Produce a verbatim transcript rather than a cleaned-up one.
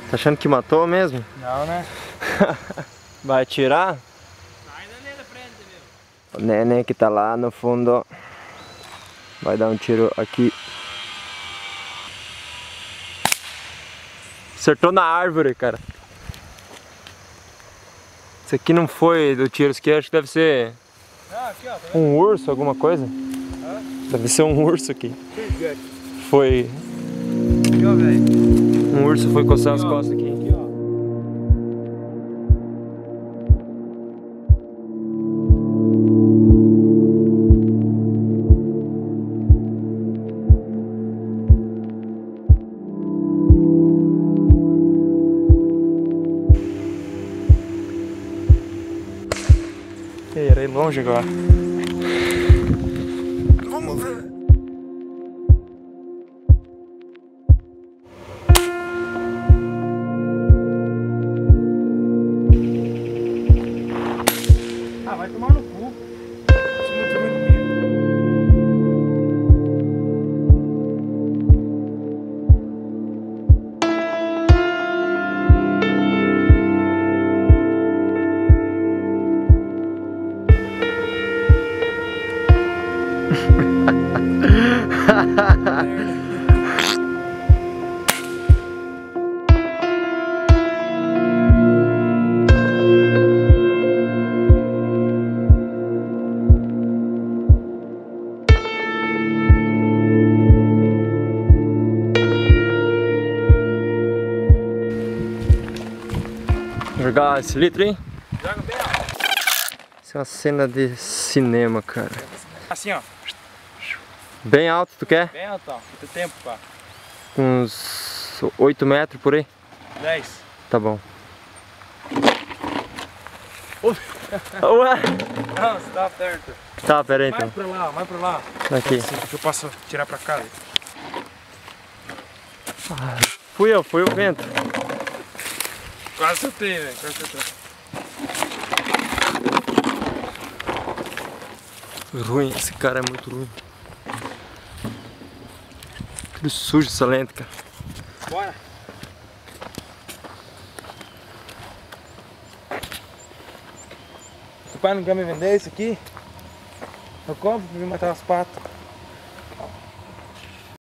Tá achando que matou mesmo? Não, né? Vai atirar? O neném que tá lá no fundo vai dar um tiro aqui. Acertou na árvore, cara. Isso aqui não foi do tiro, isso aqui acho que deve ser Ah, aqui, ó, tá vendo? um urso, alguma coisa. Ah? Deve ser um urso aqui. Foi. Aqui, ó, velho. Um urso foi coçar as costas aqui. Aqui, ó. Era ir longe agora. Vamos ver. Ah, vai tomar no cu. Isso é muito, muito medo. Jogar esse litro, hein? Joga bem alto. Isso é uma cena de cinema, cara. Assim, ó. Bem alto, tu quer? Bem alto, ó. Muito tempo, pá. Uns oito metros por aí? dez. Tá bom. Ué? Não, você tá perto. Tá, pera aí Mais então. pra lá, mais pra lá. Aqui. Assim, que eu posso tirar pra cá. Ah, fui eu, foi o vento. Quase acertei, velho. Quase acertei. Ruim, esse cara é muito ruim. Tudo sujo essa lente, cara. Bora. O pai não quer me vender isso aqui? Eu compro pra me matar as patas.